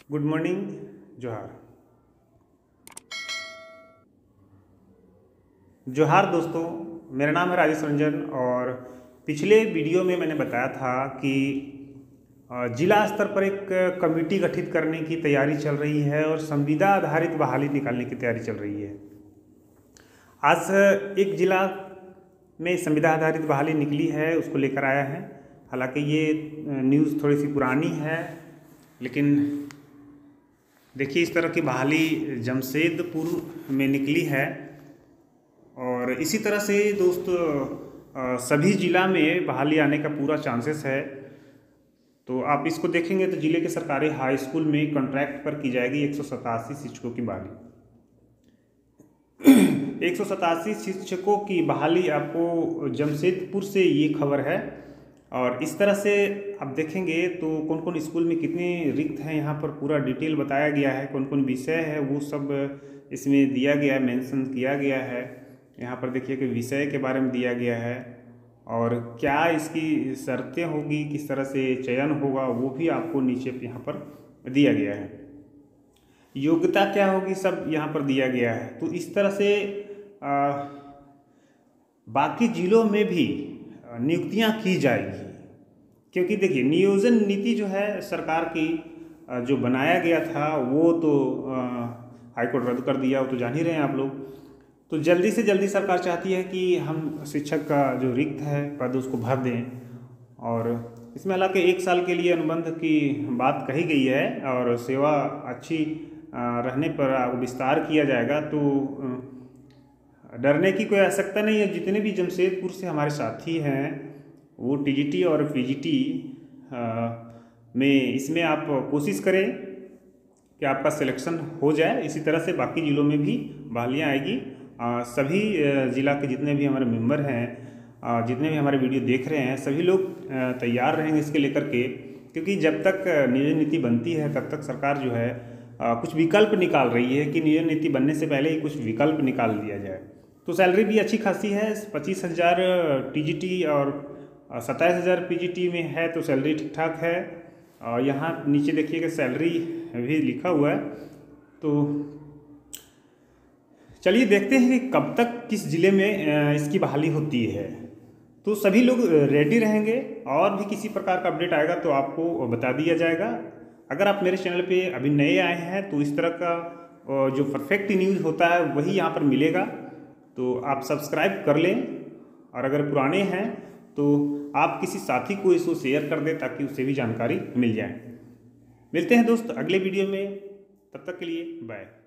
Good morning, जोहार। जोहार दोस्तों, मेरा नाम है राजेश रंजन और पिछले वीडियो में मैंने बताया था कि जिला स्तर पर एक कमेटी गठित करने की तैयारी चल रही है और संविदा आधारित बहाली निकालने की तैयारी चल रही है। आज एक जिला में संविदा आधारित बहाली निकली है, उसको लेकर आया है। हालांकि ये न्यूज़ थोड़ी सी पुरानी है, लेकिन देखिए इस तरह की बहाली जमशेदपुर में निकली है। और इसी तरह से दोस्तों सभी ज़िला में बहाली आने का पूरा चांसेस है। तो आप इसको देखेंगे तो ज़िले के सरकारी हाई स्कूल में कॉन्ट्रैक्ट पर की जाएगी 187 शिक्षकों की बहाली। 187 शिक्षकों की बहाली आपको जमशेदपुर से ये खबर है। और इस तरह से आप देखेंगे तो कौन कौन स्कूल में कितने रिक्त हैं, यहाँ पर पूरा डिटेल बताया गया है। कौन कौन विषय है वो सब इसमें दिया गया है, मेंशन किया गया है। यहाँ पर देखिए कि विषय के बारे में दिया गया है और क्या इसकी शर्तें होगी, किस तरह से चयन होगा, वो भी आपको नीचे यहाँ पर दिया गया है। योग्यता क्या होगी, सब यहाँ पर दिया गया है। तो इस तरह से बाकी जिलों में भी नियुक्तियाँ की जाएगी, क्योंकि देखिए नियोजन नीति जो है सरकार की जो बनाया गया था वो तो हाईकोर्ट रद्द कर दिया, वो तो जान ही रहे हैं आप लोग। तो जल्दी से जल्दी सरकार चाहती है कि हम शिक्षक का जो रिक्त है पद उसको भर दें। और इसमें हालांकि 1 साल के लिए अनुबंध की बात कही गई है और सेवा अच्छी रहने पर विस्तार किया जाएगा। तो डरने की कोई आवश्यकता नहीं है। जितने भी जमशेदपुर से हमारे साथी हैं वो टीजीटी और पीजीटी में इसमें आप कोशिश करें कि आपका सिलेक्शन हो जाए। इसी तरह से बाकी ज़िलों में भी बहालियाँ आएगी। सभी ज़िला के जितने भी हमारे मेंबर हैं, जितने भी हमारे वीडियो देख रहे हैं, सभी लोग तैयार रहेंगे इसके लेकर के, क्योंकि जब तक नियोजन नीति बनती है तब तक सरकार जो है कुछ विकल्प निकाल रही है कि नियोजन नीति बनने से पहले ही कुछ विकल्प निकाल दिया जाए। तो सैलरी भी अच्छी खासी है, 25,000 टीजीटी और 27,000 पीजीटी में है, तो सैलरी ठीक ठाक है। और यहाँ नीचे देखिएगा सैलरी भी लिखा हुआ है। तो चलिए देखते हैं कि कब तक किस ज़िले में इसकी बहाली होती है। तो सभी लोग रेडी रहेंगे और भी किसी प्रकार का अपडेट आएगा तो आपको बता दिया जाएगा। अगर आप मेरे चैनल पे अभी नए आए हैं तो इस तरह का जो परफेक्ट न्यूज़ होता है वही यहाँ पर मिलेगा, तो आप सब्सक्राइब कर लें। और अगर पुराने हैं तो आप किसी साथी को इसको शेयर कर दें ताकि उसे भी जानकारी मिल जाए। मिलते हैं दोस्त अगले वीडियो में, तब तक के लिए बाय।